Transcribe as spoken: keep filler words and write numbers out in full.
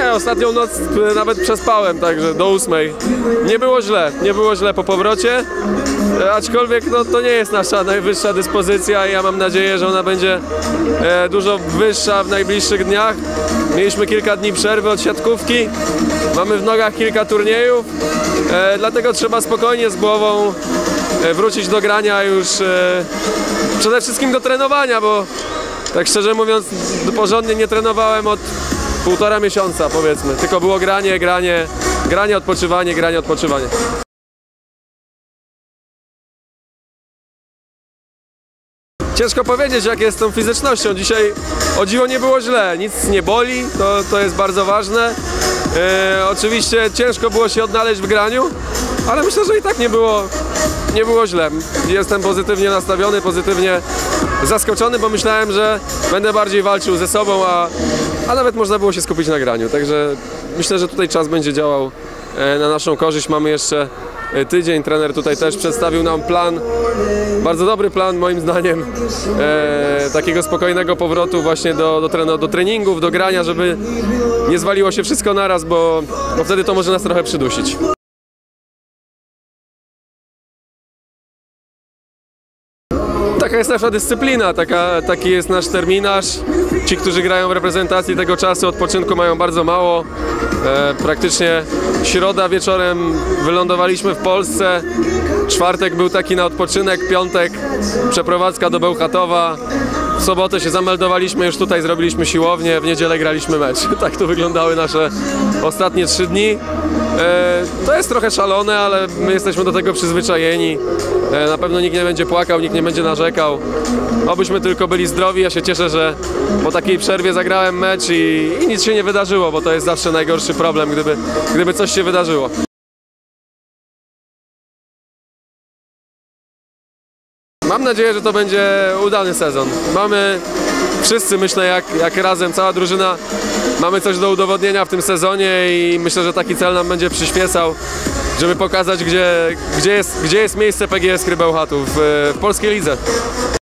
Nie, ostatnią noc nawet przespałem, także do ósmej. Nie było źle, nie było źle po powrocie, aczkolwiek no, to nie jest nasza najwyższa dyspozycja i ja mam nadzieję, że ona będzie e, dużo wyższa w najbliższych dniach. Mieliśmy kilka dni przerwy od siatkówki, mamy w nogach kilka turniejów, e, dlatego trzeba spokojnie z głową e, wrócić do grania już e, przede wszystkim do trenowania, bo tak szczerze mówiąc porządnie nie trenowałem od półtora miesiąca, powiedzmy, tylko było granie, granie, granie, odpoczywanie, granie, odpoczywanie. Ciężko powiedzieć, jak jest z tą fizycznością. Dzisiaj o dziwo nie było źle, nic nie boli, to, to jest bardzo ważne. E, oczywiście ciężko było się odnaleźć w graniu, ale myślę, że i tak nie było, nie było źle. Jestem pozytywnie nastawiony, pozytywnie zaskoczony, bo myślałem, że będę bardziej walczył ze sobą, a, a nawet można było się skupić na graniu. Także myślę, że tutaj czas będzie działał e, na naszą korzyść. Mamy jeszcze tydzień, trener tutaj też przedstawił nam plan, bardzo dobry plan moim zdaniem, e, takiego spokojnego powrotu właśnie do, do, treno, do treningów, do grania, żeby nie zwaliło się wszystko naraz, bo, bo wtedy to może nas trochę przydusić. Taka jest nasza dyscyplina, taka, taki jest nasz terminarz. Ci, którzy grają w reprezentacji tego czasu odpoczynku mają bardzo mało. E, praktycznie środa wieczorem wylądowaliśmy w Polsce. Czwartek był taki na odpoczynek, piątek przeprowadzka do Bełchatowa. W sobotę się zameldowaliśmy, już tutaj zrobiliśmy siłownię, w niedzielę graliśmy mecz. Tak to wyglądały nasze ostatnie trzy dni. E, to jest trochę szalone, ale my jesteśmy do tego przyzwyczajeni. E, na pewno nikt nie będzie płakał, nikt nie będzie narzekał. Obyśmy tylko byli zdrowi. Ja się cieszę, że po takiej przerwie zagrałem mecz i, i nic się nie wydarzyło, bo to jest zawsze najgorszy problem, gdyby, gdyby coś się wydarzyło. Mam nadzieję, że to będzie udany sezon. Mamy wszyscy, myślę, jak, jak razem, cała drużyna, mamy coś do udowodnienia w tym sezonie i myślę, że taki cel nam będzie przyświecał, żeby pokazać, gdzie, gdzie, jest, gdzie jest miejsce P G S Kry Bełchatów w, w polskiej lidze.